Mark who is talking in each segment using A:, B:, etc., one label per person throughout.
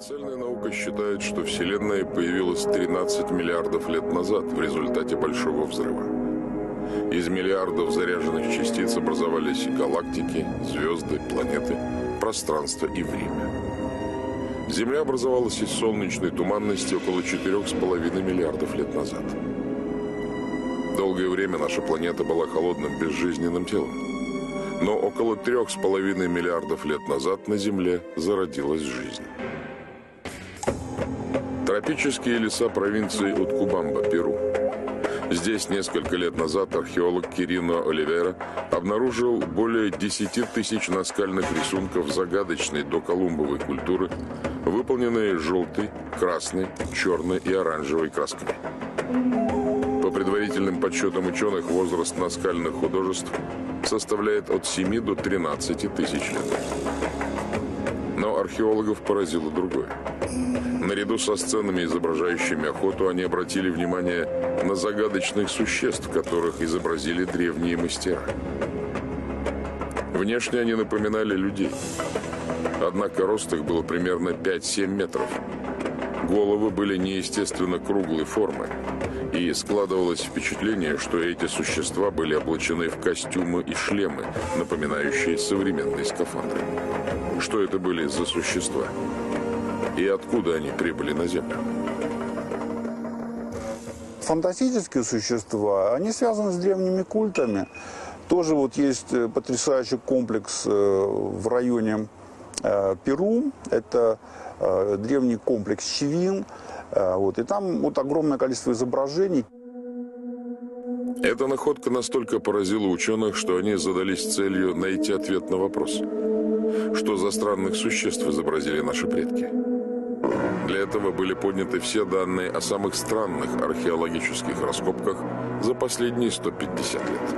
A: Официальная наука считает, что Вселенная появилась 13 миллиардов лет назад в результате Большого взрыва. Из миллиардов заряженных частиц образовались галактики, звезды, планеты, пространство и время. Земля образовалась из солнечной туманности около 4,5 миллиардов лет назад. Долгое время наша планета была холодным безжизненным телом. Но около 3,5 миллиардов лет назад на Земле зародилась жизнь. Тропические леса провинции Уткубамба, Перу. Здесь несколько лет назад археолог Кирино Оливейра обнаружил более 10 тысяч наскальных рисунков загадочной доколумбовой культуры, выполненные желтой, красной, черной и оранжевой красками. По предварительным подсчетам ученых, возраст наскальных художеств составляет от 7 до 13 тысяч лет. Но археологов поразило другое. Наряду со сценами, изображающими охоту, они обратили внимание на загадочных существ, которых изобразили древние мастера. Внешне они напоминали людей. Однако рост их был примерно 5-7 метров. Головы были неестественно круглой формы. И складывалось впечатление, что эти существа были облачены в костюмы и шлемы, напоминающие современные скафандры. Что это были за существа? И откуда они прибыли на Землю?
B: Фантастические существа, они связаны с древними культами. Тоже вот есть потрясающий комплекс в районе Перу. Это древний комплекс Чивин. И там вот огромное количество изображений.
A: Эта находка настолько поразила ученых, что они задались целью найти ответ на вопрос. Что за странных существ изобразили наши предки? Для этого были подняты все данные о самых странных археологических раскопках за последние 150 лет.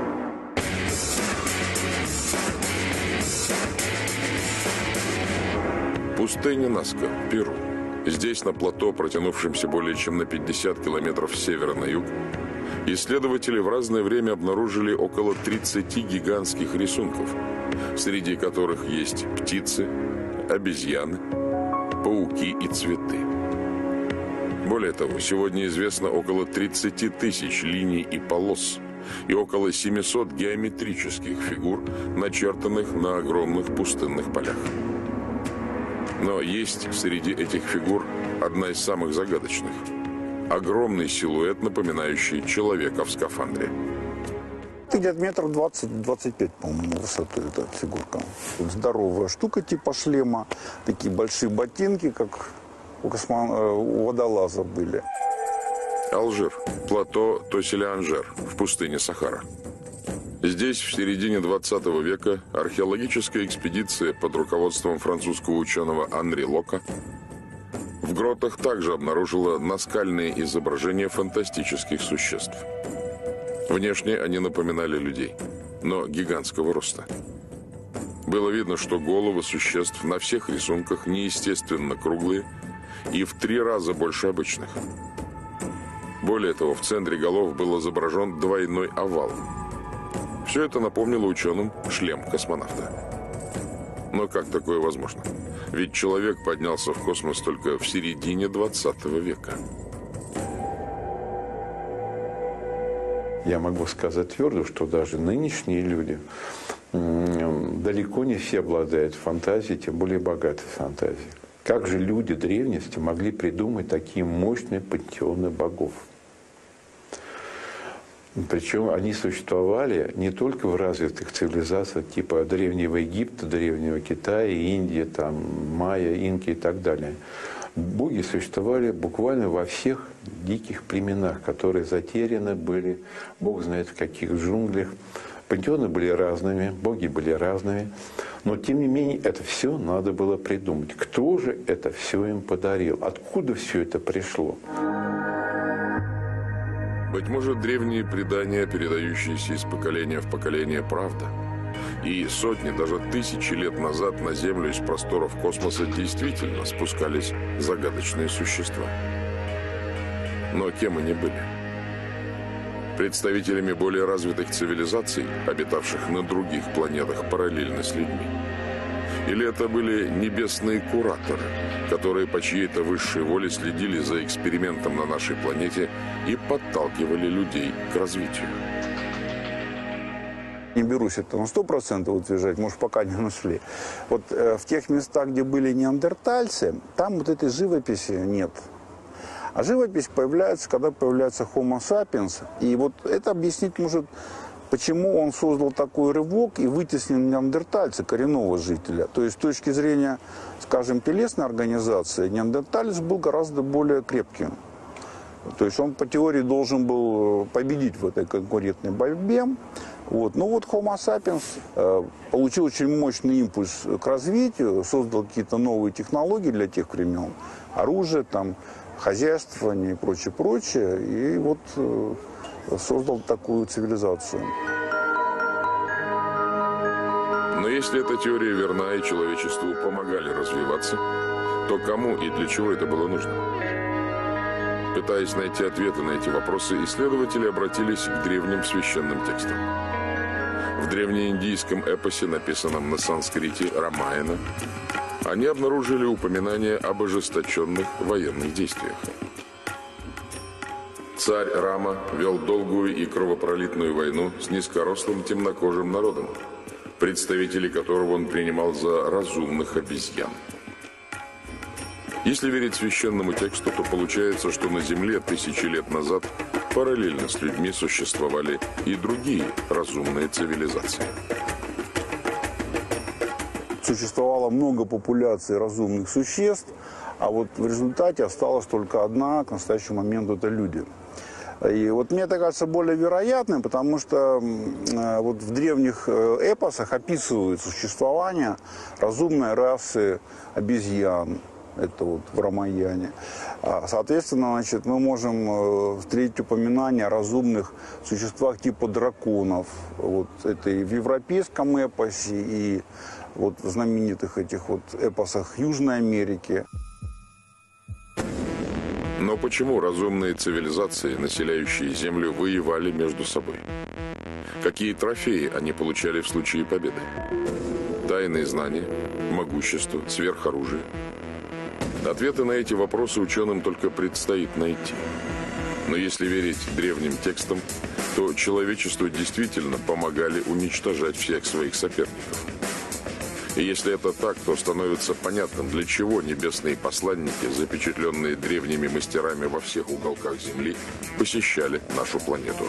A: Пустыня Наска, Перу. Здесь, на плато, протянувшемся более чем на 50 километров с севера на юг, исследователи в разное время обнаружили около 30 гигантских рисунков, среди которых есть птицы, обезьяны, пауки и цветы. Более того, сегодня известно около 30 тысяч линий и полос и около 700 геометрических фигур, начертанных на огромных пустынных полях. Но есть среди этих фигур одна из самых загадочных. Огромный силуэт, напоминающий человека в скафандре.
B: Где-то метров 20-25, по-моему, высоты эта фигурка. Здоровая штука типа шлема. Такие большие ботинки, как у водолаза были.
A: Алжир. Плато Тоселя-Анжер в пустыне Сахара. Здесь в середине 20 века археологическая экспедиция под руководством французского ученого Анри Лока в гротах также обнаружила наскальные изображения фантастических существ. Внешне они напоминали людей, но гигантского роста. Было видно, что головы существ на всех рисунках неестественно круглые и в 3 раза больше обычных. Более того, в центре голов был изображен двойной овал. Все это напомнило ученым шлем космонавта. Но как такое возможно? Ведь человек поднялся в космос только в середине 20 века.
C: Я могу сказать твердо, что даже нынешние люди далеко не все обладают фантазией, тем более богатой фантазией. Как же люди древности могли придумать такие мощные пантеоны богов? Причем они существовали не только в развитых цивилизациях типа Древнего Египта, Древнего Китая, Индии, там, майя, инки и так далее. Боги существовали буквально во всех диких племенах, которые затеряны были, Бог знает в каких джунглях. Пантеоны были разными, боги были разными, но тем не менее это все надо было придумать. Кто же это все им подарил? Откуда все это пришло?
A: Быть может, древние предания, передающиеся из поколения в поколение, правда. И сотни, даже тысячи лет назад на Землю из просторов космоса действительно спускались загадочные существа. Но кем они были? Представителями более развитых цивилизаций, обитавших на других планетах параллельно с людьми? Или это были небесные кураторы, которые по чьей-то высшей воле следили за экспериментом на нашей планете и подталкивали людей к развитию?
B: Не берусь это на 100% утверждать, может, пока не нашли. Вот в тех местах, где были неандертальцы, там вот этой живописи нет. А живопись появляется, когда появляется Homo sapiens. И вот это объяснить может, почему он создал такой рывок и вытеснил неандертальца, коренного жителя. То есть с точки зрения, скажем, телесной организации, неандерталец был гораздо более крепким. То есть он по теории должен был победить в этой конкурентной борьбе. Вот. Но вот Homo sapiens получил очень мощный импульс к развитию, создал какие-то новые технологии для тех времен, оружие, там, хозяйствование и прочее, и вот создал такую цивилизацию.
A: Но если эта теория верна и человечеству помогали развиваться, то кому и для чего это было нужно? Пытаясь найти ответы на эти вопросы, исследователи обратились к древним священным текстам. В древнеиндийском эпосе, написанном на санскрите Рамаяна, они обнаружили упоминание об ожесточенных военных действиях. Царь Рама вел долгую и кровопролитную войну с низкорослым темнокожим народом, представителей которого он принимал за разумных обезьян. Если верить священному тексту, то получается, что на Земле тысячи лет назад параллельно с людьми существовали и другие разумные цивилизации.
B: Существовало много популяций разумных существ, а вот в результате осталась только одна, к настоящему моменту это люди. И вот мне это кажется более вероятным, потому что вот в древних эпосах описывают существование разумной расы обезьян. Это вот в Рамаяне. Соответственно, значит, мы можем встретить упоминания о разумных существах типа драконов. Вот это и в европейском эпосе, и вот в знаменитых этих вот эпосах Южной Америки.
A: Но почему разумные цивилизации, населяющие Землю, воевали между собой? Какие трофеи они получали в случае победы? Тайные знания, могущество, сверхоружие? Ответы на эти вопросы ученым только предстоит найти. Но если верить древним текстам, то человечеству действительно помогали уничтожать всех своих соперников. И если это так, то становится понятным, для чего небесные посланники, запечатленные древними мастерами во всех уголках Земли, посещали нашу планету.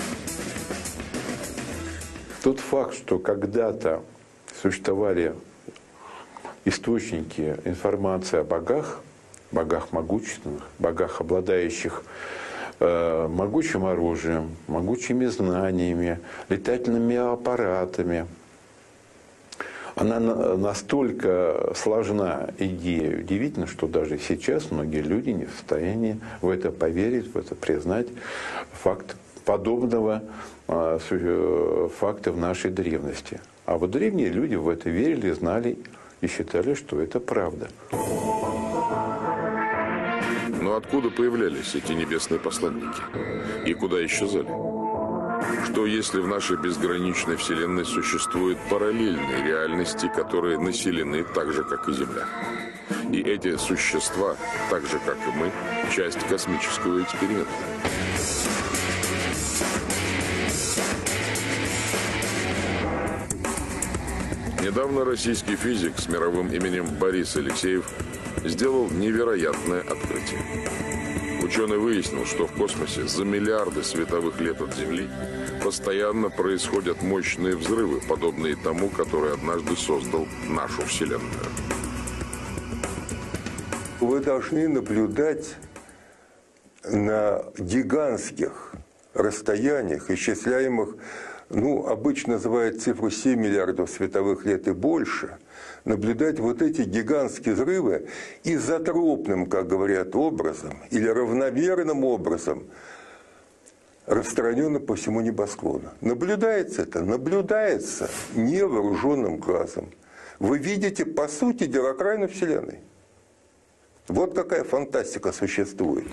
C: Тот факт, что когда-то существовали источники информации о богах, богах могущественных, богах, обладающих могучим оружием, могучими знаниями, летательными аппаратами. Она настолько сложна идея, удивительно, что даже сейчас многие люди не в состоянии в это поверить, в это признать факт подобного факта в нашей древности. А вот древние люди в это верили, знали и считали, что это правда.
A: Но откуда появлялись эти небесные посланники? И куда исчезали? Что если в нашей безграничной Вселенной существуют параллельные реальности, которые населены так же, как и Земля? И эти существа, так же, как и мы, часть космического эксперимента. Недавно российский физик с мировым именем Борис Алексеев сделал невероятное открытие. Ученый выяснил, что в космосе за миллиарды световых лет от Земли постоянно происходят мощные взрывы, подобные тому, который однажды создал нашу Вселенную.
D: Вы должны наблюдать на гигантских расстояниях, исчисляемых, обычно называют цифру 7 миллиардов световых лет и больше, наблюдать вот эти гигантские взрывы изотропным, как говорят, образом или равномерным образом распространенно по всему небосклону. Наблюдается это? Наблюдается невооруженным глазом. Вы видите, по сути дела, окраину Вселенной. Вот какая фантастика существует.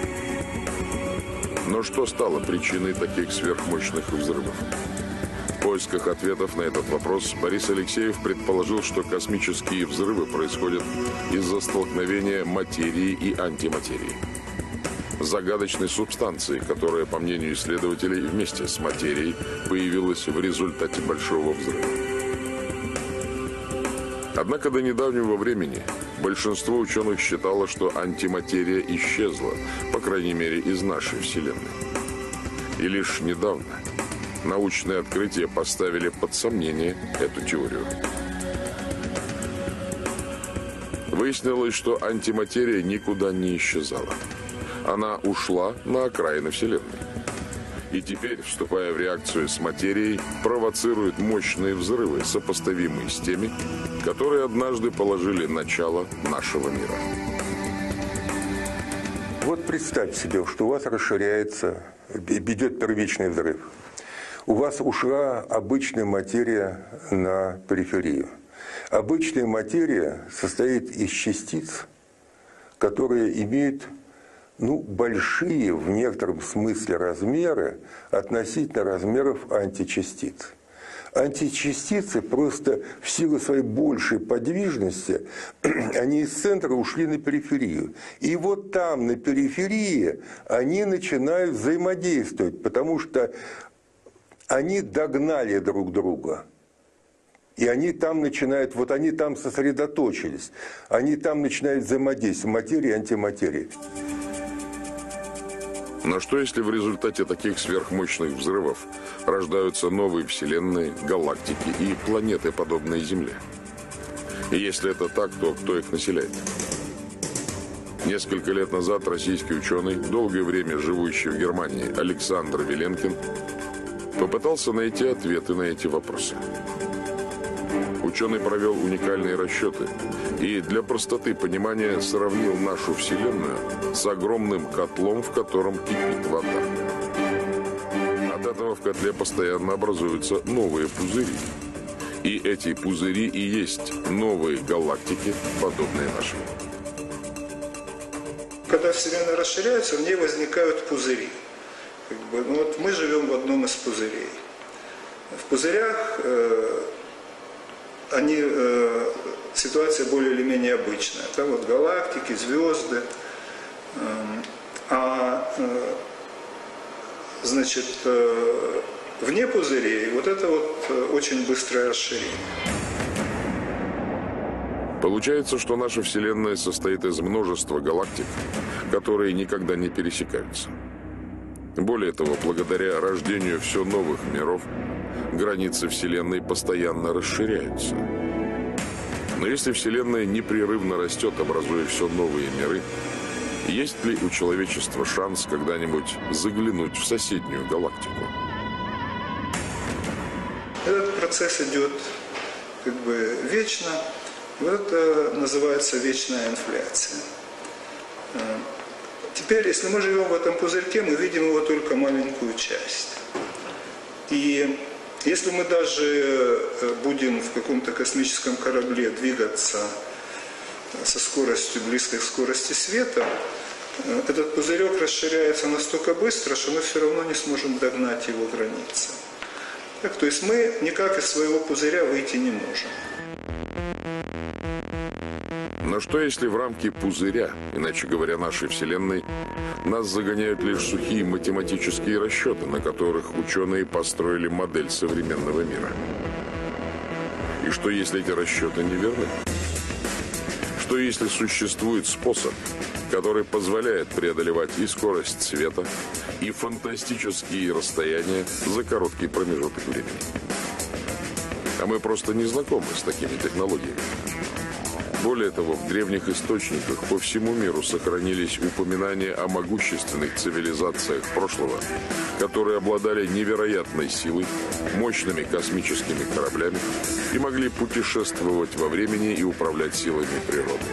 A: Но что стало причиной таких сверхмощных взрывов? По поисках ответов на этот вопрос Борис Алексеев предположил, что космические взрывы происходят из-за столкновения материи и антиматерии. Загадочной субстанции, которая, по мнению исследователей, вместе с материей появилась в результате Большого взрыва. Однако до недавнего времени большинство ученых считало, что антиматерия исчезла, по крайней мере, из нашей Вселенной. И лишь недавно научные открытия поставили под сомнение эту теорию. Выяснилось, что антиматерия никуда не исчезала. Она ушла на окраины Вселенной. И теперь, вступая в реакцию с материей, провоцирует мощные взрывы, сопоставимые с теми, которые однажды положили начало нашего мира.
D: Вот представьте себе, что у вас расширяется, идет первичный взрыв. У вас ушла обычная материя на периферию. Обычная материя состоит из частиц, которые имеют большие в некотором смысле размеры относительно размеров античастиц. Античастицы просто в силу своей большей подвижности, они из центра ушли на периферию. И вот там, на периферии, они начинают взаимодействовать, потому что они догнали друг друга. И они там начинают, вот они там сосредоточились, они там начинают взаимодействовать, материя и антиматерия.
A: Но что если в результате таких сверхмощных взрывов рождаются новые вселенные, галактики и планеты, подобные Земле? И если это так, то кто их населяет? Несколько лет назад российский ученый, долгое время живущий в Германии, Александр Виленкин, попытался найти ответы на эти вопросы. Ученый провел уникальные расчеты и для простоты понимания сравнил нашу Вселенную с огромным котлом, в котором кипит вода. От этого в котле постоянно образуются новые пузыри. И эти пузыри и есть новые галактики, подобные нашим.
E: Когда Вселенная расширяется, в ней возникают пузыри. Вот мы живем в одном из пузырей. В пузырях ситуация более или менее обычная. Там вот галактики, звезды. Вне пузырей вот это вот очень быстрое расширение.
A: Получается, что наша Вселенная состоит из множества галактик, которые никогда не пересекаются. Более того, благодаря рождению все новых миров, границы Вселенной постоянно расширяются. Но если Вселенная непрерывно растет, образуя все новые миры, есть ли у человечества шанс когда-нибудь заглянуть в соседнюю галактику?
E: Этот процесс идет вечно. Вот это называется вечная инфляция. Теперь, если мы живем в этом пузырьке, мы видим его только маленькую часть. И если мы даже будем в каком-то космическом корабле двигаться со скоростью, близкой к скорости света, этот пузырек расширяется настолько быстро, что мы все равно не сможем догнать его границы. То есть мы никак из своего пузыря выйти не можем.
A: Но что если в рамки пузыря, иначе говоря, нашей Вселенной, нас загоняют лишь сухие математические расчеты, на которых ученые построили модель современного мира? И что если эти расчеты неверны? Что если существует способ, который позволяет преодолевать и скорость света, и фантастические расстояния за короткий промежуток времени? А мы просто не знакомы с такими технологиями. Более того, в древних источниках по всему миру сохранились упоминания о могущественных цивилизациях прошлого, которые обладали невероятной силой, мощными космическими кораблями и могли путешествовать во времени и управлять силами природы.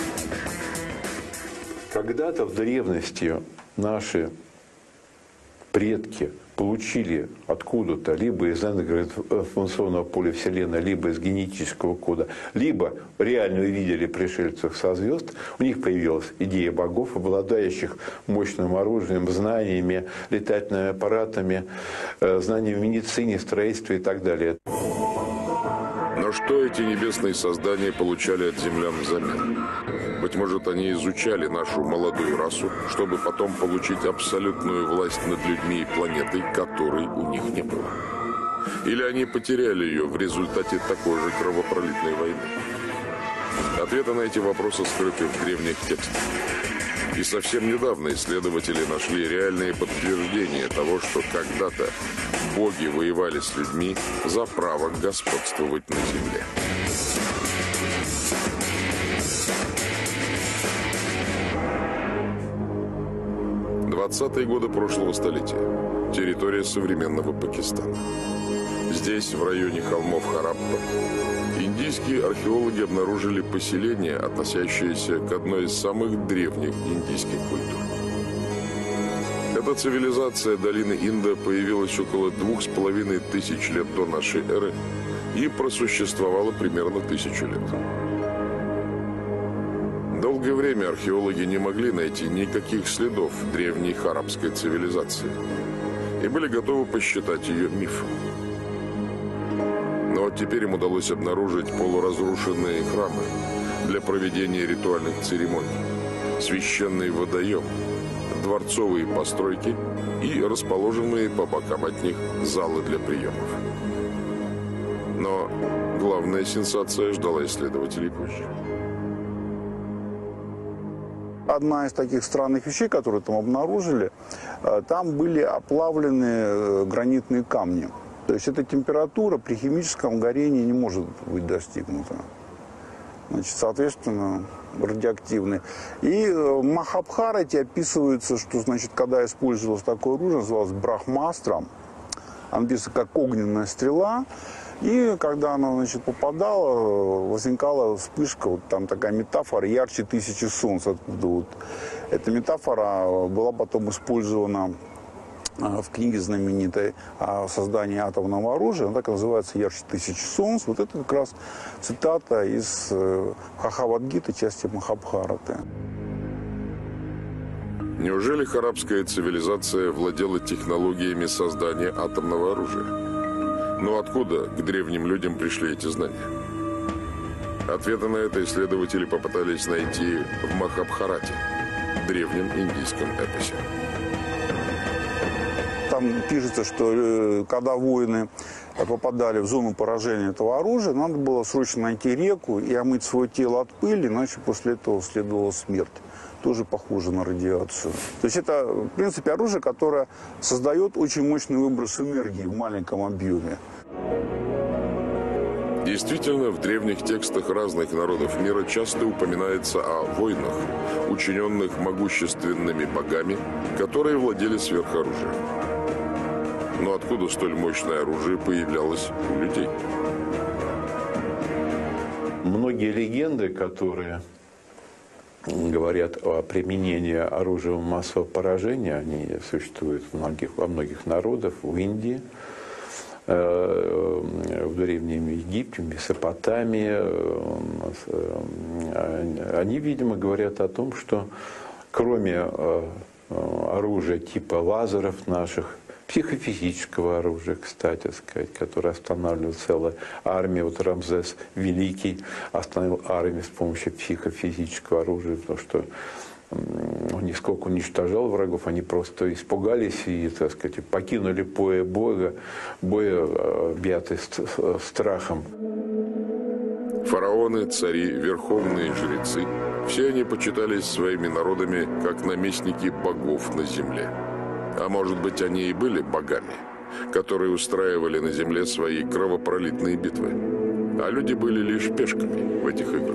C: Когда-то в древности наши предки получили откуда-то, либо из информационного поля Вселенной, либо из генетического кода, либо реально увидели пришельцев со звезд, у них появилась идея богов, обладающих мощным оружием, знаниями, летательными аппаратами, знаниями в медицине, строительстве и так далее.
A: Но что эти небесные создания получали от землян взамен? Быть может, они изучали нашу молодую расу, чтобы потом получить абсолютную власть над людьми и планетой, которой у них не было. Или они потеряли ее в результате такой же кровопролитной войны? Ответы на эти вопросы скрыты в древних текстах. И совсем недавно исследователи нашли реальные подтверждения того, что когда-то боги воевали с людьми за право господствовать на земле. Двадцатые годы прошлого столетия. Территория современного Пакистана. Здесь, в районе холмов Хараппа, индийские археологи обнаружили поселение, относящееся к одной из самых древних индийских культур. Эта цивилизация долины Инда появилась около 2500 лет до нашей эры и просуществовала примерно 1000 лет. Долгое время археологи не могли найти никаких следов древней харапской цивилизации и были готовы посчитать ее мифом. Но теперь им удалось обнаружить полуразрушенные храмы для проведения ритуальных церемоний, священный водоем, дворцовые постройки и расположенные по бокам от них залы для приемов. Но главная сенсация ждала исследователей позже.
B: Одна из таких странных вещей, которые там обнаружили, там были оплавлены гранитные камни. То есть эта температура при химическом горении не может быть достигнута. Значит, соответственно, радиоактивный. И в Махабхарате описывается, что, значит, когда использовалось такое оружие, называлось брахмастром, оно написано как огненная стрела, и когда она, значит, попадала, возникала вспышка, вот там такая метафора, ярче 1000 солнц. Откуда вот эта метафора была потом использована в книге знаменитой о создании атомного оружия, она так и называется «Ярче 1000 солнц». Вот это как раз цитата из Бхагавад-гиты, части Махабхараты.
A: Неужели харапская цивилизация владела технологиями создания атомного оружия? Но откуда к древним людям пришли эти знания? Ответы на это исследователи попытались найти в Махабхарате, древнем индийском эпосе.
B: Там пишется, что когда воины попадали в зону поражения этого оружия, надо было срочно найти реку и омыть свое тело от пыли, иначе после этого следовала смерть. Тоже похоже на радиацию. То есть это, в принципе, оружие, которое создает очень мощный выброс энергии в маленьком объеме.
A: Действительно, в древних текстах разных народов мира часто упоминается о войнах, учиненных могущественными богами, которые владели сверхоружием. Но откуда столь мощное оружие появлялось у людей?
C: Многие легенды, которые говорят о применении оружия массового поражения, они существуют во многих народах, в Индии, в Древнем Египте, в Месопотамии. Они, видимо, говорят о том, что кроме оружия типа лазеров наших, психофизического оружия, кстати сказать, которое останавливает целую армию. Вот Рамзес Великий остановил армию с помощью психофизического оружия, потому что он нисколько уничтожал врагов, они просто испугались и, так сказать, покинули поле боя, объятые страхом.
A: Фараоны, цари, верховные жрецы – все они почитались своими народами как наместники богов на земле. А может быть, они и были богами, которые устраивали на земле свои кровопролитные битвы. А люди были лишь пешками в этих играх.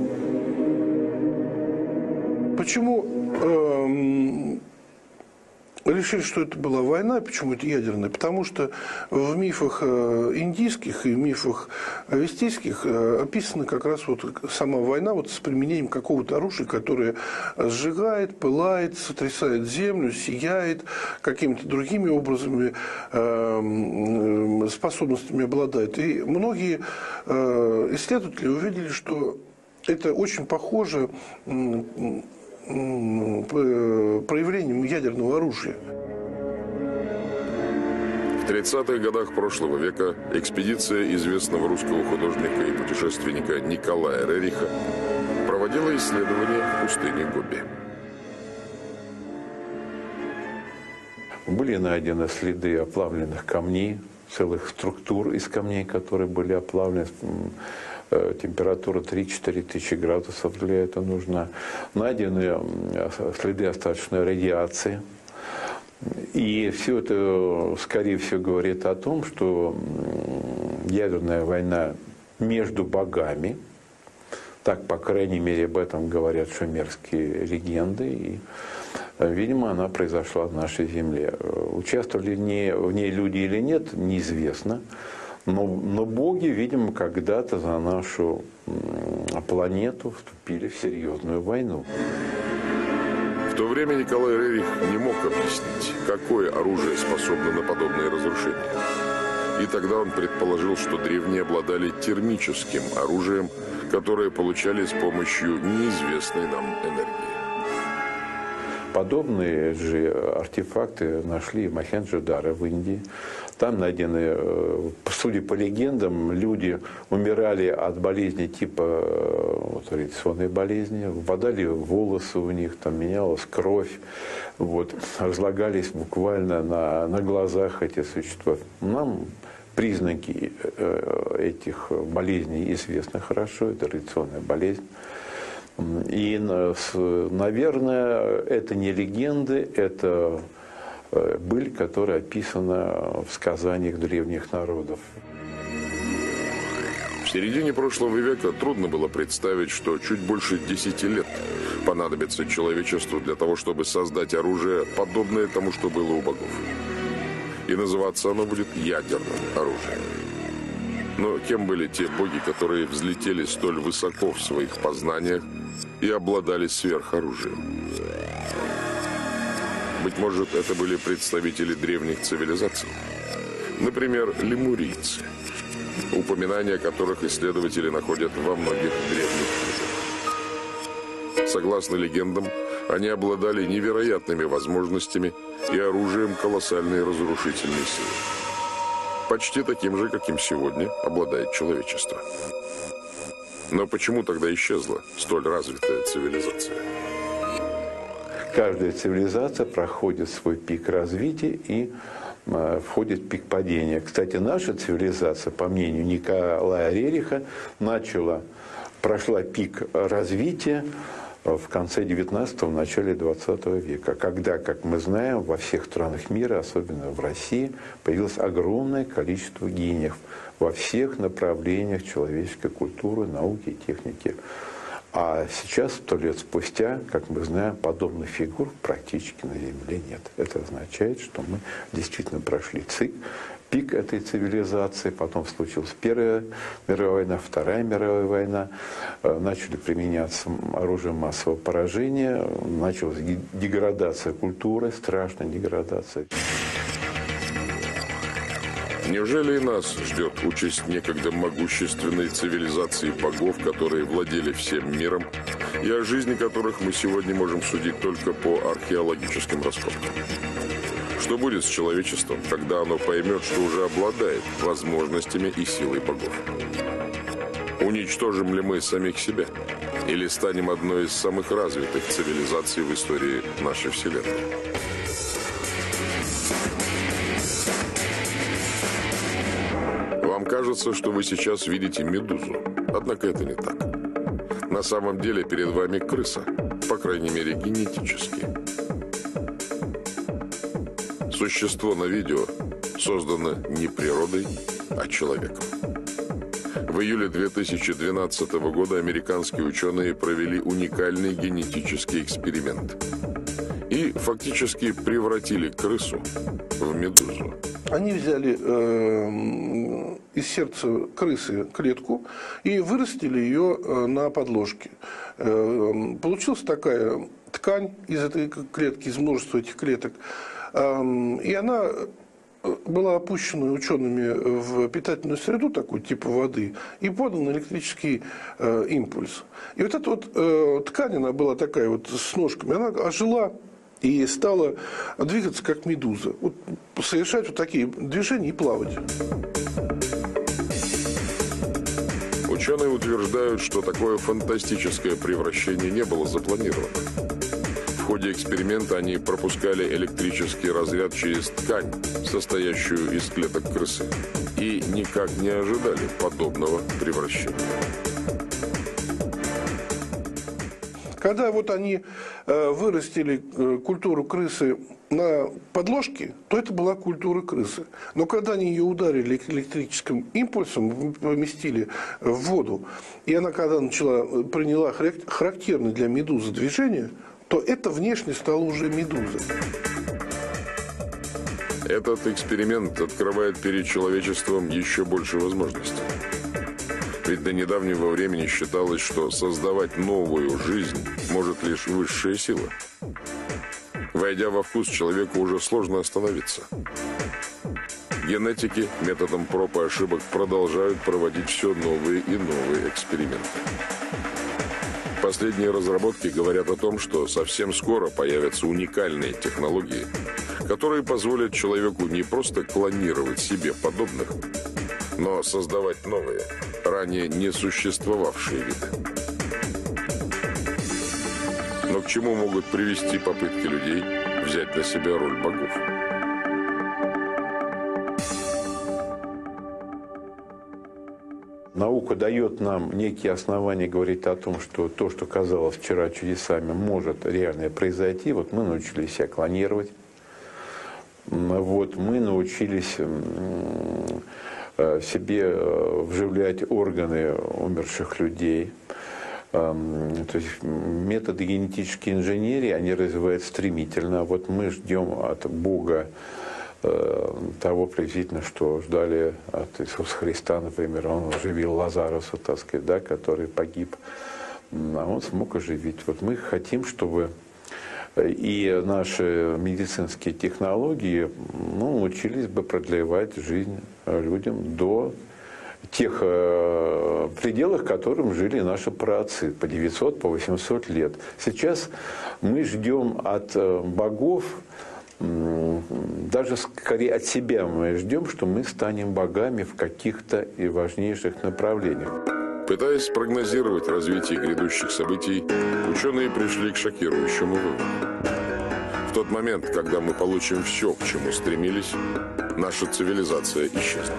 F: Почему решили, что это была война. Почему это ядерная? Потому что в мифах индийских и мифах авестийских описана как раз вот сама война вот с применением какого-то оружия, которое сжигает, пылает, сотрясает землю, сияет, какими-то другими образами, способностями обладает. И многие исследователи увидели, что это очень похоже проявлением ядерного оружия.
A: В 30-х годах прошлого века экспедиция известного русского художника и путешественника Николая Рериха проводила исследования в пустыне Гоби.
C: Были найдены следы оплавленных камней, целых структур из камней, которые были оплавлены. Температура 3-4 тысячи градусов для этого нужна. Найдены следы остаточной радиации. И все это, скорее всего, говорит о том, что ядерная война между богами, так, по крайней мере, об этом говорят шумерские легенды, и, видимо, она произошла в нашей земле. Участвовали в ней люди или нет, неизвестно. Но боги, видимо, когда-то за нашу планету вступили в серьезную войну.
A: В то время Николай Рерих не мог объяснить, какое оружие способно на подобные разрушения. И тогда он предположил, что древние обладали термическим оружием, которое получали с помощью неизвестной нам энергии.
C: Подобные же артефакты нашли в Мохенджо-Даро в Индии. Там найдены, судя по легендам, люди умирали от болезни типа радиационной болезни, выпадали волосы у них, там менялась кровь, вот, разлагались буквально на глазах эти существа. Нам признаки этих болезней известны хорошо, это радиационная болезнь. И, наверное, это не легенды, это быль, которая описана в сказаниях древних народов.
A: В середине прошлого века трудно было представить, что чуть больше 10 лет понадобится человечеству для того, чтобы создать оружие, подобное тому, что было у богов. И называться оно будет ядерным оружием. Но кем были те боги, которые взлетели столь высоко в своих познаниях и обладали сверхоружием? Быть может, это были представители древних цивилизаций. Например, лемурийцы, упоминания о которых исследователи находят во многих древних книгах. Согласно легендам, они обладали невероятными возможностями и оружием колоссальной разрушительной силы. Почти таким же, каким сегодня обладает человечество. Но почему тогда исчезла столь развитая цивилизация?
C: Каждая цивилизация проходит свой пик развития и входит в пик падения. Кстати, наша цивилизация, по мнению Николая Рериха, прошла пик развития в конце 19-го, начале 20 века, когда, как мы знаем, во всех странах мира, особенно в России, появилось огромное количество гениев во всех направлениях человеческой культуры, науки и техники. А сейчас, 100 лет спустя, как мы знаем, подобных фигур практически на Земле нет. Это означает, что мы действительно прошли пик этой цивилизации, потом случилась Первая мировая война, Вторая мировая война, начали применяться оружие массового поражения, началась деградация культуры, страшная деградация.
A: Неужели и нас ждет участь некогда могущественной цивилизации богов, которые владели всем миром, и о жизни которых мы сегодня можем судить только по археологическим раскопкам? Что будет с человечеством, когда оно поймет, что уже обладает возможностями и силой богов? Уничтожим ли мы самих себя? Или станем одной из самых развитых цивилизаций в истории нашей Вселенной? Вам кажется, что вы сейчас видите медузу, однако это не так. На самом деле перед вами крыса, по крайней мере генетически. Существо на видео создано не природой, а человеком. В июле 2012 года американские ученые провели уникальный генетический эксперимент. и фактически превратили крысу в медузу.
F: Они взяли из сердца крысы клетку и вырастили ее на подложке. Получилась такая ткань из этой клетки, из множества этих клеток. И она была опущена учеными в питательную среду, такую типа воды, и подан электрический импульс. И вот эта вот ткань, она была такая вот с ножками, она ожила и стала двигаться как медуза. Вот совершать вот такие движения и плавать.
A: Ученые утверждают, что такое фантастическое превращение не было запланировано. В ходе эксперимента они пропускали электрический разряд через ткань, состоящую из клеток крысы, и никак не ожидали подобного превращения.
F: Когда вот они вырастили культуру крысы на подложке, то это была культура крысы. Но когда они ее ударили электрическим импульсом, поместили в воду, и она когда приняла характерное для медузы движение, то это внешне стало уже медузой.
A: Этот эксперимент открывает перед человечеством еще больше возможностей. Ведь до недавнего времени считалось, что создавать новую жизнь может лишь высшая сила. Войдя во вкус, человеку уже сложно остановиться. Генетики методом проб и ошибок продолжают проводить все новые и новые эксперименты. Последние разработки говорят о том, что совсем скоро появятся уникальные технологии, которые позволят человеку не просто клонировать себе подобных, но создавать новые, ранее не существовавшие виды. Но к чему могут привести попытки людей взять на себя роль богов?
C: Наука дает нам некие основания говорить о том, что то, что казалось вчера чудесами, может реально произойти. Вот мы научились себя клонировать. Вот мы научились себе вживлять органы умерших людей. То есть методы генетической инженерии, они развиваются стремительно. Вот мы ждем от Бога того приблизительно, что ждали от Иисуса Христа, например. Он оживил Лазаруса, так сказать, да, который погиб, а он смог оживить. Вот мы хотим, чтобы и наши медицинские технологии научились бы продлевать жизнь людям до тех пределах, в которых жили наши праотцы, по 900, по 800 лет. Сейчас мы ждем от богов, даже скорее от себя мы ждем, что мы станем богами в каких-то и важнейших направлениях.
A: Пытаясь спрогнозировать развитие грядущих событий, ученые пришли к шокирующему выводу. В тот момент, когда мы получим все, к чему стремились, наша цивилизация исчезнет.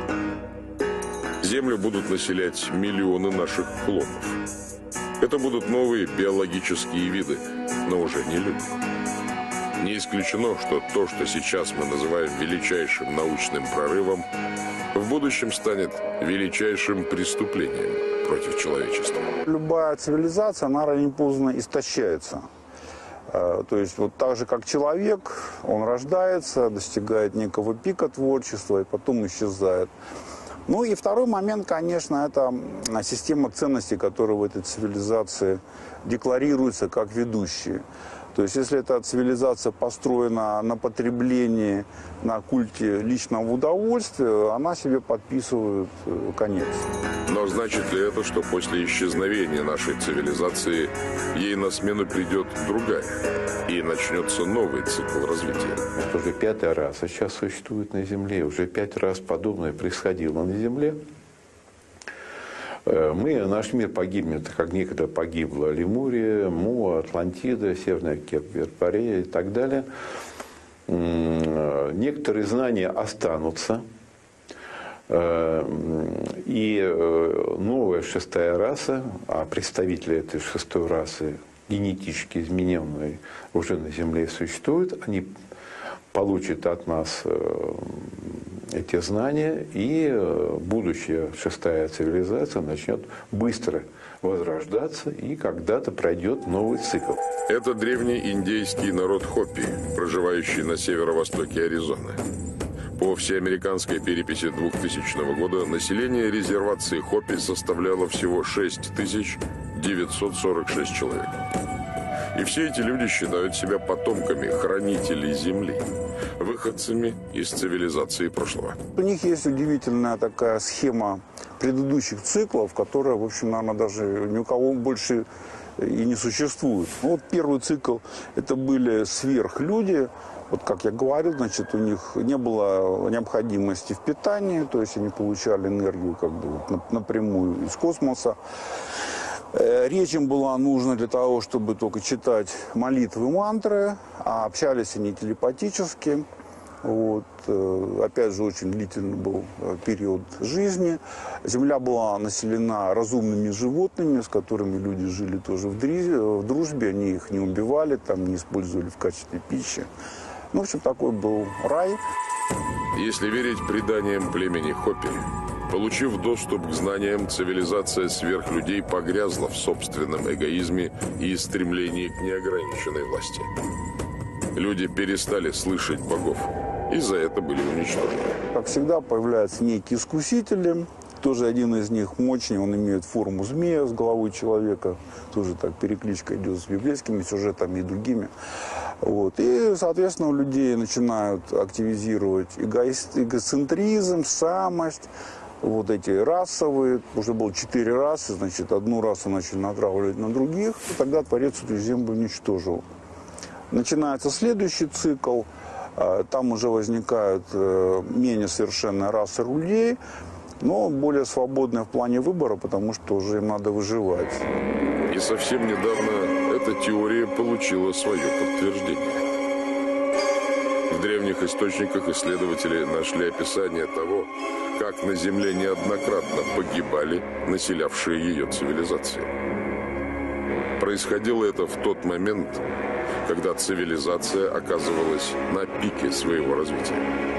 A: Землю будут населять миллионы наших клонов. Это будут новые биологические виды, но уже не люди. Не исключено, что то, что сейчас мы называем величайшим научным прорывом, в будущем станет величайшим преступлением против человечества.
B: Любая цивилизация, она рано или поздно истощается. То есть вот так же, как человек, он рождается, достигает некого пика творчества и потом исчезает. Ну и второй момент, конечно, это система ценностей, которые в этой цивилизации декларируются как ведущие. То есть, если эта цивилизация построена на потреблении, на культе личного удовольствия, она себе подписывает конец.
A: Но значит ли это, что после исчезновения нашей цивилизации ей на смену придет другая, и начнется новый цикл развития?
C: Это уже 5-й раз сейчас существует на Земле. Уже 5 раз подобное происходило на Земле. Наш мир погибнет, как некогда погибла Лемурия, Му, Атлантида, Северная Гиперборея и так далее. Некоторые знания останутся. И новая 6-я раса, а представители этой 6-й расы, генетически измененные, уже на Земле существуют, они получит от нас эти знания, и будущая шестая цивилизация начнет быстро возрождаться, и когда-то пройдет новый цикл.
A: Это древний индейский народ Хопи, проживающий на северо-востоке Аризоны. По всеамериканской переписи 2000 года население резервации Хопи составляло всего 6946 человек. И все эти люди считают себя потомками хранителей земли, выходцами из цивилизации прошлого.
B: У них есть удивительная такая схема предыдущих циклов, которая, в общем, наверное, даже ни у кого больше и не существует. Вот первый цикл – это были сверхлюди. Вот как я говорил, значит, у них не было необходимости в питании, то есть они получали энергию как бы вот напрямую из космоса. Речь им была нужна для того, чтобы только читать молитвы, мантры, а общались они телепатически. Вот. Опять же, очень длительный был период жизни. Земля была населена разумными животными, с которыми люди жили тоже в дружбе. Они их не убивали, там, не использовали в качестве пищи. Ну, в общем, такой был рай.
A: Если верить преданиям племени Хопи, получив доступ к знаниям, цивилизация сверхлюдей погрязла в собственном эгоизме и стремлении к неограниченной власти. Люди перестали слышать богов, и за это были уничтожены.
B: Как всегда, появляются некие искусители. Тоже один из них мощный, он имеет форму змея с головой человека. Тоже так перекличка идет с библейскими сюжетами и другими. Вот. И, соответственно, у людей начинают активизировать эгоцентризм, самость. Вот эти расовые, уже было 4 расы, значит, одну расу начали натравливать на других. И тогда Творец эту землю уничтожил. Начинается следующий цикл. Там уже возникают менее совершенные расы людей, но более свободные в плане выбора, потому что уже им надо выживать.
A: И совсем недавно эта теория получила свое подтверждение. В древних источниках исследователи нашли описание того, как на Земле неоднократно погибали населявшие ее цивилизации. Происходило это в тот момент, когда цивилизация оказывалась на пике своего развития.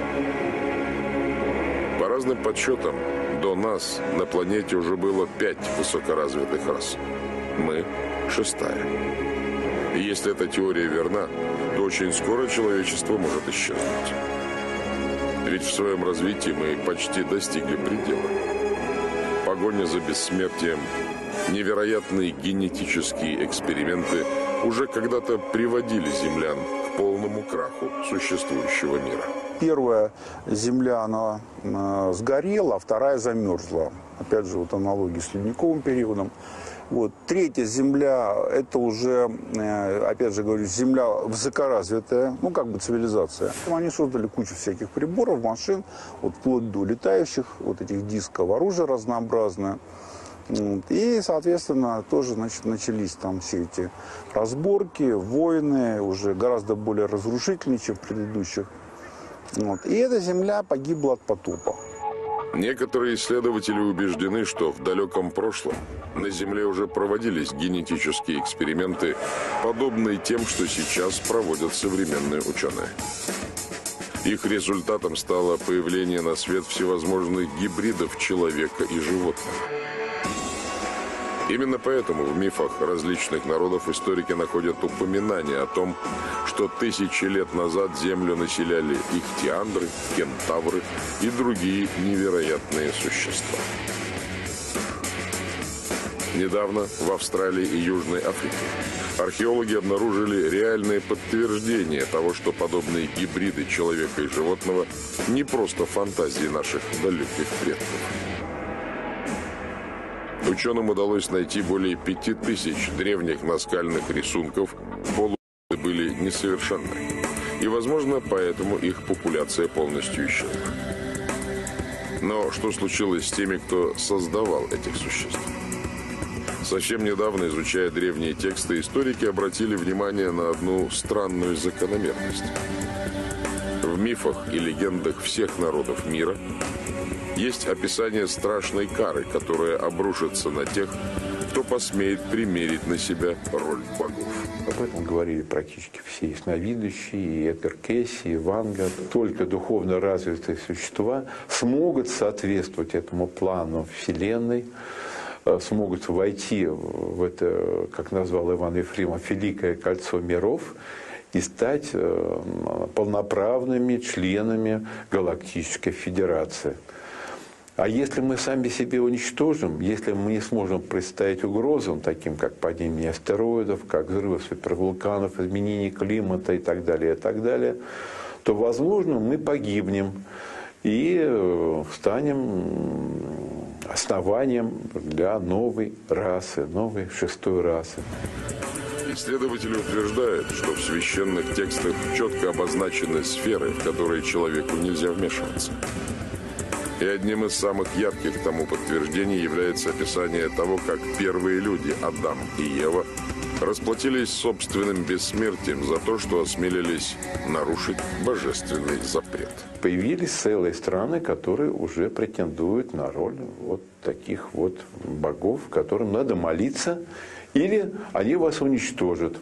A: По разным подсчетам, до нас на планете уже было 5 высокоразвитых рас. Мы – 6-я. И если эта теория верна, то очень скоро человечество может исчезнуть. Ведь в своем развитии мы почти достигли предела. Погоня за бессмертием, невероятные генетические эксперименты уже когда-то приводили землян к полному краху существующего мира.
B: Первая земля, она сгорела, а вторая замерзла. Опять же, вот аналогия с ледниковым периодом. Вот. Третья земля, это уже, опять же говорю, земля высокоразвитая, ну как бы цивилизация. Они создали кучу всяких приборов, машин, вот, вплоть до летающих, вот этих дисков, оружия разнообразное. И, соответственно, тоже, значит, начались там все эти разборки, войны, уже гораздо более разрушительные, чем в предыдущих. Вот. И эта земля погибла от потопа.
A: Некоторые исследователи убеждены, что в далеком прошлом на Земле уже проводились генетические эксперименты, подобные тем, что сейчас проводят современные ученые. Их результатом стало появление на свет всевозможных гибридов человека и животных. Именно поэтому в мифах различных народов историки находят упоминания о том, что тысячи лет назад Землю населяли ихтиандры, кентавры и другие невероятные существа. Недавно в Австралии и Южной Африке археологи обнаружили реальные подтверждения того, что подобные гибриды человека и животного не просто фантазии наших далеких предков. Ученым удалось найти более 5000 древних наскальных рисунков, полуоты были несовершенны. И, возможно, поэтому их популяция полностью исчезла. Но что случилось с теми, кто создавал этих существ? Совсем недавно, изучая древние тексты, историки обратили внимание на одну странную закономерность. В мифах и легендах всех народов мира есть описание страшной кары, которая обрушится на тех, кто посмеет примерить на себя роль богов.
C: Об этом говорили практически все ясновидящие, и Эдгар Кейси, и Ванга. Только духовно развитые существа смогут соответствовать этому плану Вселенной, смогут войти в это, как назвал Иван Ефремов, великое кольцо миров и стать полноправными членами Галактической Федерации. А если мы сами себе уничтожим, если мы не сможем представить угрозам, таким как падение астероидов, как взрывы супервулканов, изменение климата и так далее, то, возможно, мы погибнем и станем основанием для новой расы, новой шестой расы.
A: Исследователи утверждают, что в священных текстах четко обозначены сферы, в которые человеку нельзя вмешиваться. И одним из самых ярких тому подтверждений является описание того, как первые люди, Адам и Ева, расплатились собственным бессмертием за то, что осмелились нарушить божественный запрет.
C: Появились целые страны, которые уже претендуют на роль вот таких вот богов, которым надо молиться, или они вас уничтожат.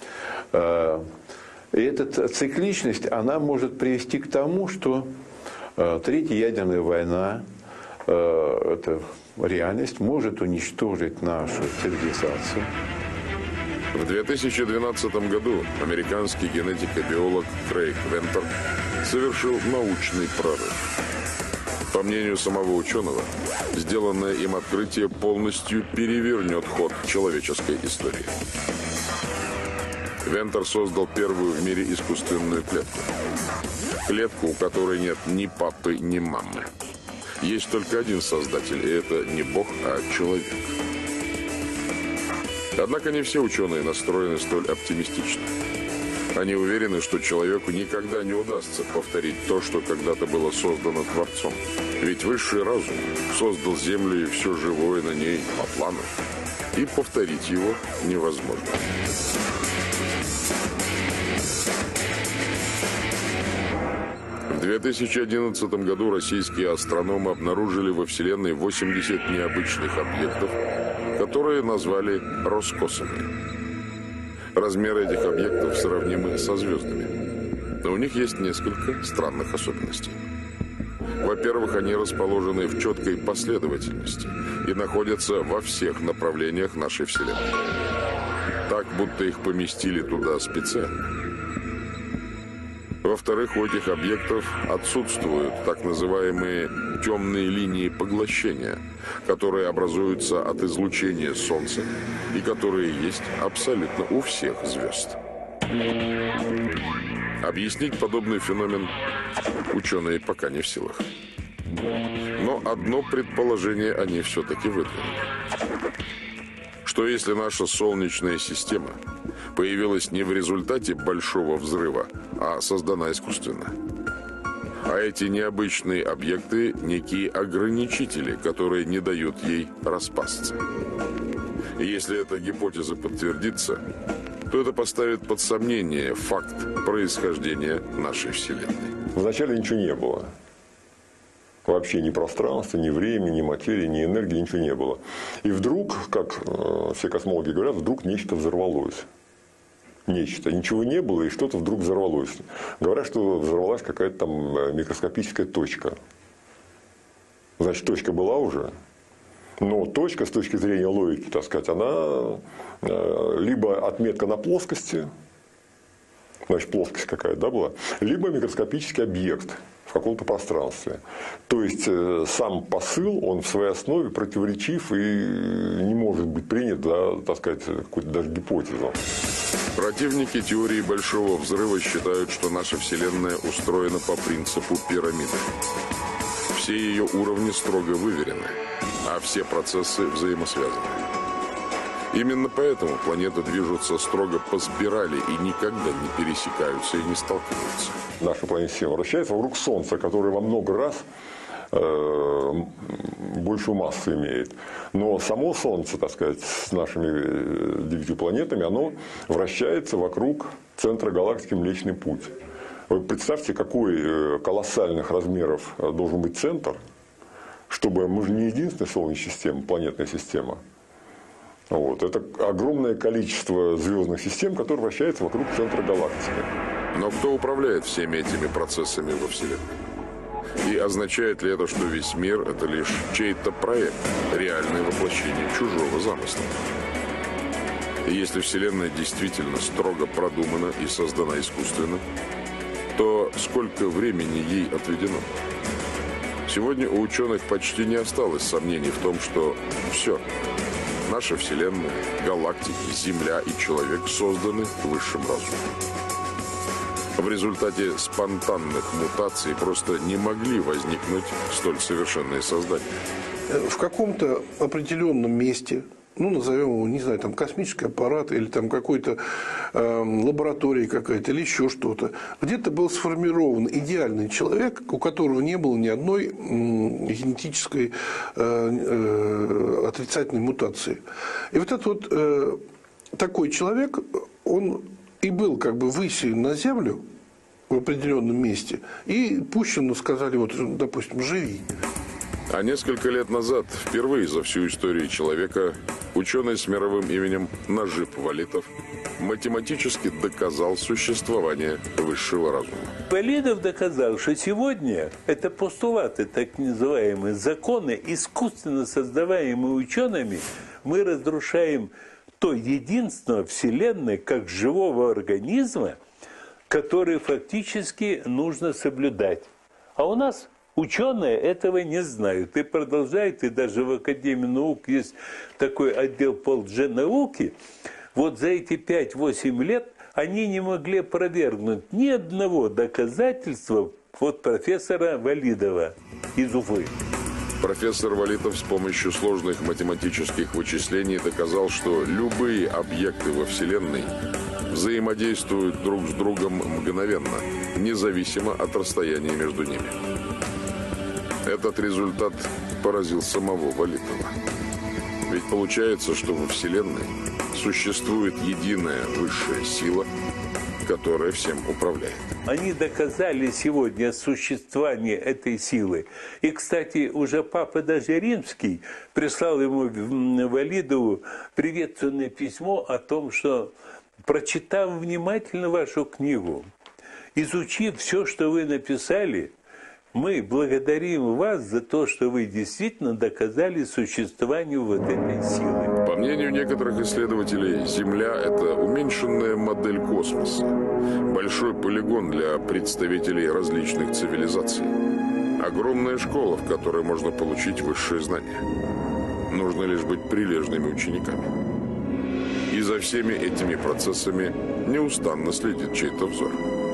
C: И эта цикличность, она может привести к тому, что Третья ядерная война, эта реальность, может уничтожить нашу цивилизацию.
A: В 2012 году американский генетик-биолог Крейг Вентер совершил научный прорыв. По мнению самого ученого, сделанное им открытие полностью перевернет ход человеческой истории. Вентер создал первую в мире искусственную клетку. Клетку, у которой нет ни папы, ни мамы. Есть только один создатель, и это не Бог, а человек. Однако не все ученые настроены столь оптимистично. Они уверены, что человеку никогда не удастся повторить то, что когда-то было создано Творцом. Ведь высший разум создал Землю и все живое на ней по плану. И повторить его невозможно. В 2011 году российские астрономы обнаружили во Вселенной 80 необычных объектов, которые назвали Роскосами. Размеры этих объектов сравнимы со звездами, но у них есть несколько странных особенностей. Во-первых, они расположены в четкой последовательности и находятся во всех направлениях нашей Вселенной. Так, будто их поместили туда специально. Во-вторых, у этих объектов отсутствуют так называемые темные линии поглощения, которые образуются от излучения Солнца и которые есть абсолютно у всех звезд. Объяснить подобный феномен ученые пока не в силах. Но одно предположение они все-таки выдвинули. Что если наша Солнечная система появилась не в результате большого взрыва, а создана искусственно? А эти необычные объекты – некие ограничители, которые не дают ей распасться. И если эта гипотеза подтвердится, то это поставит под сомнение факт происхождения нашей Вселенной.
G: Вначале ничего не было. Вообще ни пространства, ни времени, ни материи, ни энергии, ничего не было. И вдруг, как все космологи говорят, вдруг нечто взорвалось. Нечто. Ничего не было, и что-то вдруг взорвалось. Говорят, что взорвалась какая-то там микроскопическая точка. Значит, точка была уже. Но точка, с точки зрения логики, так сказать, она либо отметка на плоскости, значит, плоскость какая-то, да, была, либо микроскопический объект в каком-то пространстве. То есть сам посыл, он в своей основе противоречив и не может быть принят за, так сказать, какую-то даже гипотезу.
A: Противники теории Большого Взрыва считают, что наша Вселенная устроена по принципу пирамиды. Все ее уровни строго выверены, а все процессы взаимосвязаны. Именно поэтому планеты движутся строго по спирали и никогда не пересекаются и не сталкиваются.
G: Наша планета вращается вокруг Солнца, которое во много раз большую массу имеет. Но само Солнце, так сказать, с нашими 9 планетами, оно вращается вокруг центра галактики Млечный Путь. Вы представьте, какой колоссальных размеров должен быть центр, чтобы мы же не единственная Солнечная система, планетная система. Вот. Это огромное количество звездных систем, которые вращаются вокруг центра галактики.
A: Но кто управляет всеми этими процессами во Вселенной? И означает ли это, что весь мир – это лишь чей-то проект, реальное воплощение чужого замысла? И если Вселенная действительно строго продумана и создана искусственно, то сколько времени ей отведено? Сегодня у ученых почти не осталось сомнений в том, что все, наша Вселенная, галактики, Земля и человек созданы высшим разумом. В результате спонтанных мутаций просто не могли возникнуть столь совершенные создания.
F: В каком-то определенном месте, ну, назовем его, не знаю, там, космический аппарат или там какой-то лаборатория какая-то или еще что-то, где-то был сформирован идеальный человек, у которого не было ни одной генетической отрицательной мутации. И вот этот вот такой человек, он и был как бы высеян на землю в определенном месте и пущен, ну, сказали, вот, допустим, живи.
A: А несколько лет назад, впервые за всю историю человека, ученый с мировым именем Нажиб Валитов математически доказал существование высшего разума.
H: Валитов доказал, что сегодня это постулаты, так называемые законы, искусственно создаваемые учеными, мы разрушаем то единство Вселенной как живого организма, который фактически нужно соблюдать. А у нас ученые этого не знают и продолжают, и даже в Академии наук есть такой отдел по лженауке. Вот за эти 5-8 лет они не могли опровергнуть ни одного доказательства от профессора Валидова из Уфы.
A: Профессор Валитов с помощью сложных математических вычислений доказал, что любые объекты во Вселенной взаимодействуют друг с другом мгновенно, независимо от расстояния между ними. Этот результат поразил самого Валитова. Ведь получается, что во Вселенной существует единая высшая сила, которая всем управляет.
H: Они доказали сегодня существование этой силы. И, кстати, уже Папа даже Римский прислал ему, Валидову, приветственное письмо о том, что, прочитав внимательно вашу книгу, изучив все, что вы написали, мы благодарим вас за то, что вы действительно доказали существование вот этой силы.
A: По мнению некоторых исследователей, Земля – это уменьшенная модель космоса, большой полигон для представителей различных цивилизаций, огромная школа, в которой можно получить высшие знания. Нужно лишь быть прилежными учениками. И за всеми этими процессами неустанно следит чей-то взор.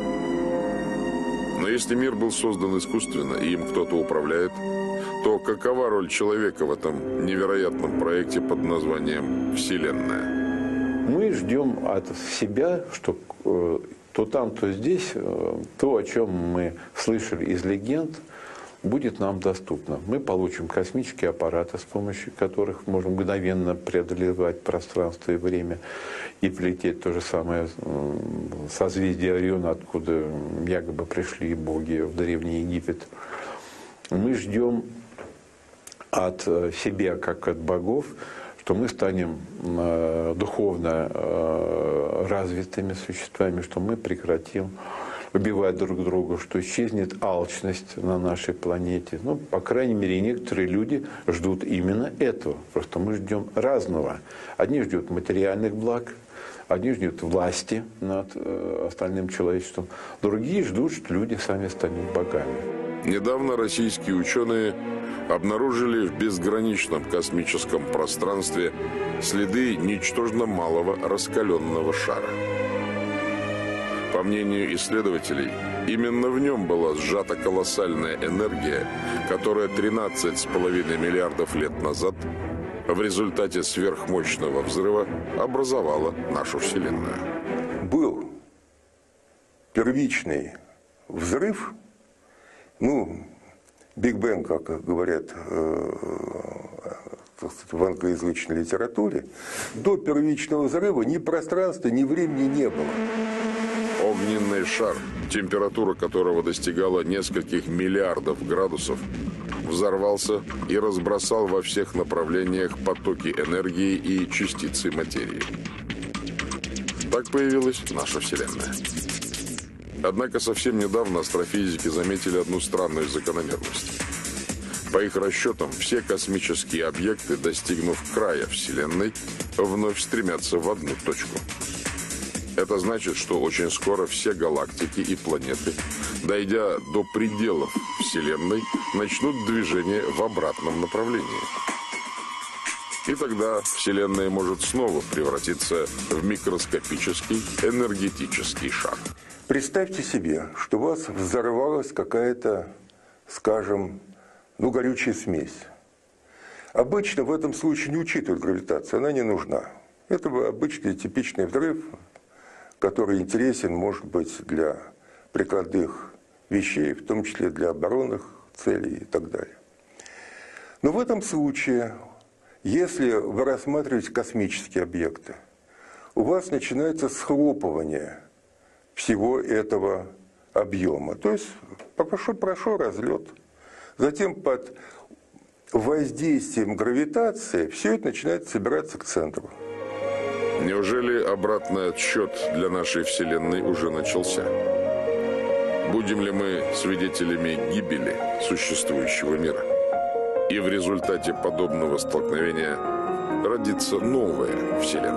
A: Но если мир был создан искусственно, и им кто-то управляет, то какова роль человека в этом невероятном проекте под названием «Вселенная»?
C: Мы ждем от себя, что то там, то здесь, то, о чем мы слышали из легенд, будет нам доступно. Мы получим космические аппараты, с помощью которых можем мгновенно преодолевать пространство и время и полететь то же самое созвездие Ориона, откуда якобы пришли боги в Древний Египет. Мы ждем от себя, как от богов, что мы станем духовно развитыми существами, что мы прекратим убивать друг друга, что исчезнет алчность на нашей планете. Ну, по крайней мере, некоторые люди ждут именно этого. Просто мы ждем разного. Одни ждут материальных благ, одни ждут власти над остальным человечеством, другие ждут, что люди сами станут богами.
A: Недавно российские ученые обнаружили в безграничном космическом пространстве следы ничтожно малого раскаленного шара. По мнению исследователей, именно в нем была сжата колоссальная энергия, которая 13,5 миллиардов лет назад в результате сверхмощного взрыва образовала нашу Вселенную.
D: Был первичный взрыв, ну, Биг Бэнг, как говорят в англоязычной литературе, до первичного взрыва ни пространства, ни времени не было.
A: Огненный шар, температура которого достигала нескольких миллиардов градусов, взорвался и разбросал во всех направлениях потоки энергии и частицы материи. Так появилась наша Вселенная. Однако совсем недавно астрофизики заметили одну странную закономерность. По их расчетам, все космические объекты, достигнув края Вселенной, вновь стремятся в одну точку. Это значит, что очень скоро все галактики и планеты, дойдя до пределов Вселенной, начнут движение в обратном направлении. И тогда Вселенная может снова превратиться в микроскопический энергетический шар.
D: Представьте себе, что у вас взорвалась какая-то, скажем, горючая смесь. Обычно в этом случае не учитывают гравитацию, она не нужна. Это обычный типичный взрыв, который интересен, может быть, для прикладных вещей, в том числе для оборонных целей и так далее. Но в этом случае, если вы рассматриваете космические объекты, у вас начинается схлопывание всего этого объема. То есть прошел разлет. Затем под воздействием гравитации все это начинает собираться к центру.
A: Неужели обратный отсчет для нашей Вселенной уже начался? Будем ли мы свидетелями гибели существующего мира? И в результате подобного столкновения родится новая Вселенная?